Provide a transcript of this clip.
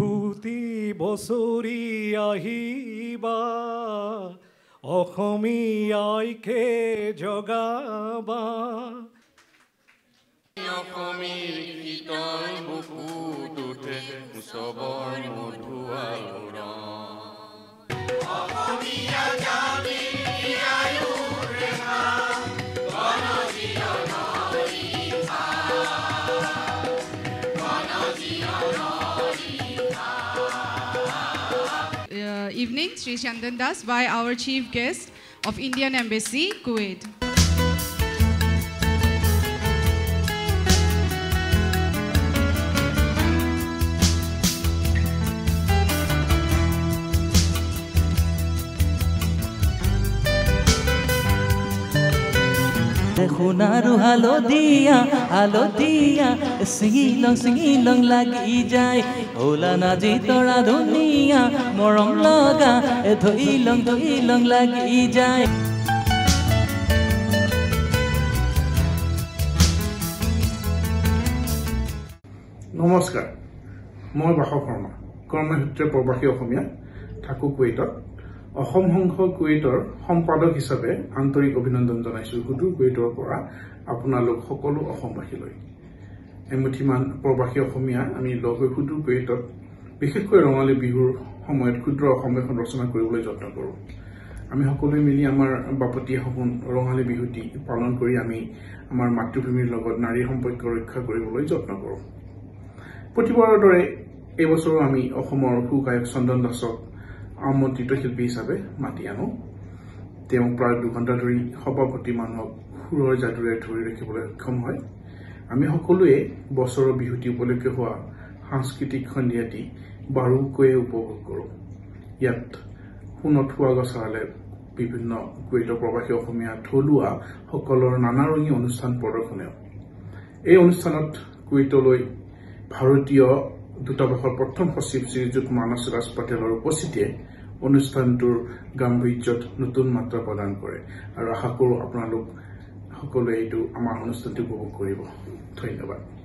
বিহুতি বছৰি আহিবা অসমীয়াইকে জগাবা অসমীৰ শীতল বুকুত উঠে উৎসৱৰ মধুৱা অসমীয়া জাতি আয়ুৰ ৰেখা Evening, Sri Chandan Das by our chief guest of Indian Embassy, Kuwait. Khunaru halodia singilong lagi jai ola na ji tora duniya morom laga thoilong lagi jai নমস্কাৰ মই বাসৱ শৰ্মা কৰ্মসূত্ৰে প্ৰবাসী অসমীয়া থাকো কুৱেইটত অসম সংঘ কুৱেইটৰ সম্পাদক হিচাপে আন্তৰিক অভিনন্দন জনাইছো সুদূৰ কুৱেইটৰ পৰা আপোনালোক সকলো অসমবাসীলৈ এমুঠিমান প্ৰবাসী অসমীয়া আমি লগ হৈ সুদূৰ কুৱেইটত বিশেষকৈ ৰঙালী বিহুৰ সময়ত ক্ষুদ্ৰ অসম এখন ৰচনা কৰিবলৈ যত্ন কৰোঁ আমি সকলোৱে মিলি আমাৰ বাপতি সপোন ৰঙালী বিহুটি পালন কৰি আমি আমাৰ মাতৃভূমিৰ লগত নাৰীৰ সম্পৰ্ক ৰক্ষা কৰিবলৈ যত্ন কৰোঁ প্ৰতিবাৰৰ দৰে এই বছৰো আমি অসমৰ সুগায়ক চন্দন দাসক আমন্ত্ৰিত শিল্পী হিচাপে মাতি আনো তেওঁ প্ৰায় 2 ঘণ্টা ধৰি সভাপতি মানুহক সুৰৰ যাদুৰে ধৰি ৰাখিবলৈ সক্ষম হয় আমি সকলোৱে বছৰৰ বিহুটি উপলক্ষে হোৱা সাংস্কৃতিক সন্ধিয়াটি বাৰুকৈয়ে উপভোগ কৰোঁ ইয়াত সোণত হোৱা গছালে বিভিন্ন কুৱেইটৰ প্ৰবাসী অসমীয়া থলুৱা সকলৰ নানাৰঙী অনুষ্ঠান প্ৰদৰ্শনীয় এই অনুষ্ঠানত কুৱেইটলৈ ভাৰতীয় দূতাবাসৰ প্ৰথম সচিব শ্ৰীযুত মানস ৰাজ পাটেলৰ উপস্থিতিয়ে অনুষ্ঠানটোৰ গাম্ভীৰ্যত নতুন মাত্ৰা প্ৰদান কৰে আৰু আশা কৰোঁ আপোনালোক সকলোৱে এইটো আমাৰ অনুষ্ঠানটো উপভোগ কৰিব ধন্যবাদ